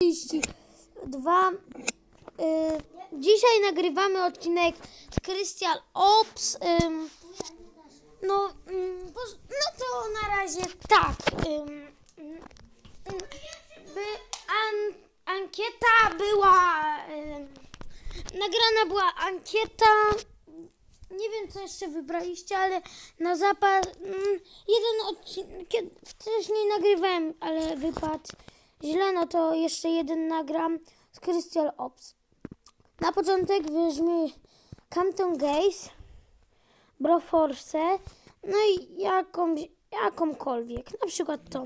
32. Dzisiaj nagrywamy odcinek z Crystal Ops. No to na razie tak. Ankieta była. Nagrana była ankieta. Nie wiem, co jeszcze wybraliście, ale na zapas jeden odcinek wcześniej nagrywałem, ale wypadł źle, no to jeszcze jeden nagram z Crystal Ops. Na początek weźmy Campton Gaze, Broforce, no i jakąkolwiek, na przykład tą.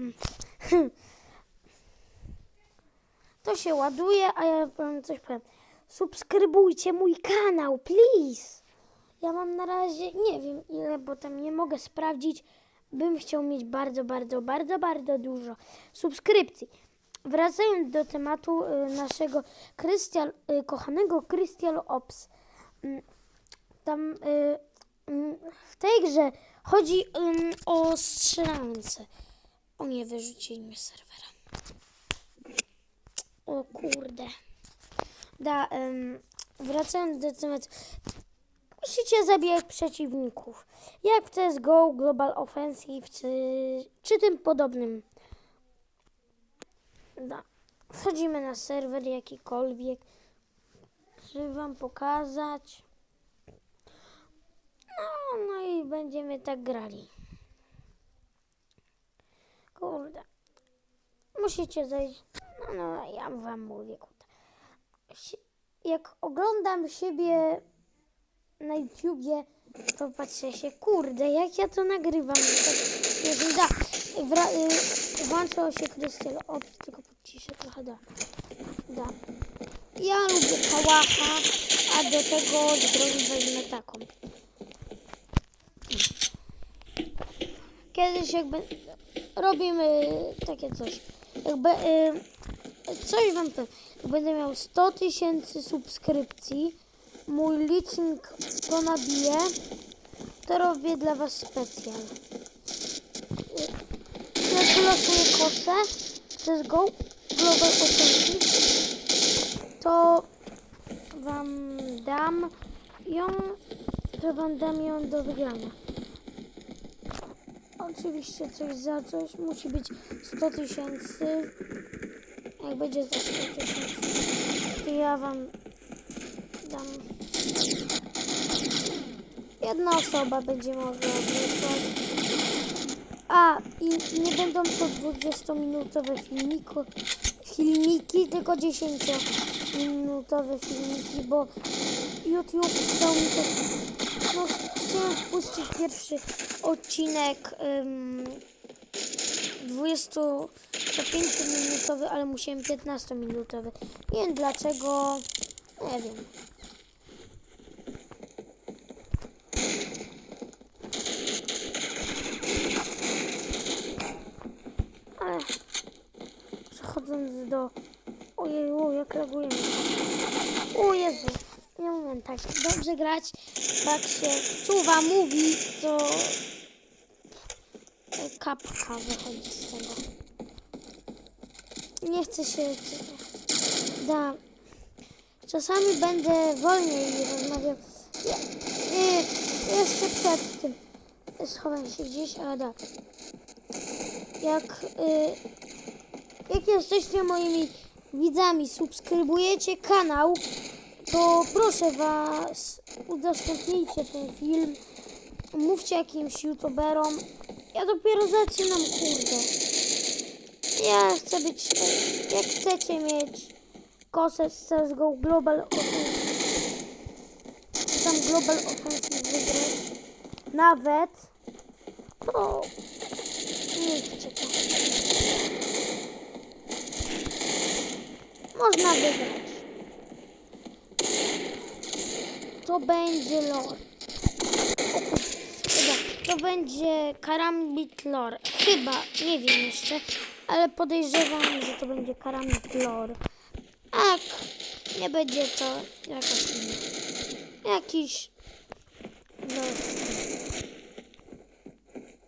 To się ładuje, a ja wam coś powiem. Subskrybujcie mój kanał, please. Ja mam na razie, nie wiem ile, bo tam nie mogę sprawdzić. Bym chciał mieć bardzo dużo subskrypcji. Wracając do tematu naszego kochanego Crystal Ops. Tam w tej grze chodzi o strzelance. O nie, wyrzucili mnie z serwera. O kurde. Wracając do tematu. Musicie zabijać przeciwników. Jak w CSGO, Global Offensive czy tym podobnym. Wchodzimy na serwer jakikolwiek. Żeby wam pokazać. No i będziemy tak grali. Kurde. Musicie zejść. No ja wam mówię, kurde. Jak oglądam siebie na YouTubie, to patrzę się, kurde, jak ja to nagrywam. Włączyło się Crystal Ops, tylko podciszę trochę, Ja lubię kałacha, a do tego z broni weźmę taką. Kiedyś jakby robimy takie coś. Coś wam powiem. Jak będę miał 100 000 subskrypcji, mój licznik to nabije, to robię dla was specjal. Jak wylosuję kosę CSGO Global Offensive, to wam dam ją do wygrania. Oczywiście coś za coś musi być 100 000. Jak będzie za 100 000, to ja wam dam. Jedna osoba będzie mogła wysłać. I nie będą to 20-minutowe filmiki, tylko 10-minutowe filmiki, bo YouTube dał mi tak. No, chciałem wpuścić pierwszy odcinek 25-minutowy, ale musiałem 15-minutowy. Nie wiem dlaczego, nie wiem. Ale przechodząc do... Ojeju, jak laguje mi. O Jezu, nie umiem tak dobrze grać. Jak się wczuwa, mówi, to kapka wychodzi z tego. Nie chcę się... Czasami będę wolniej rozmawiał. Jeszcze przed tym. Schowam się gdzieś, Jak jesteście moimi widzami, subskrybujecie kanał, to proszę was, udostępnijcie ten film. Mówcie jakimś youtuberom. Ja dopiero zaczynam, kurde. Ja chcę być... Jak chcecie mieć kosę z CSGO Global Offensive, tam Global Offensive wygrać, nawet, to nie chcecie to. Można wygrać. To będzie lore. To będzie Karambit Lore. Chyba, nie wiem jeszcze, ale podejrzewam, że to będzie Karambit Lore. A jak nie będzie, to jakiś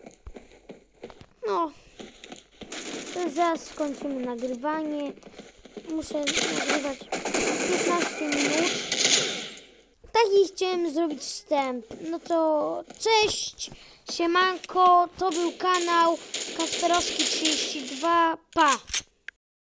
no zaraz skończymy nagrywanie muszę nagrywać 15 minut. Taki chciałem zrobić wstęp. No to cześć, siemanko, to był kanał Kasperowski 32, pa!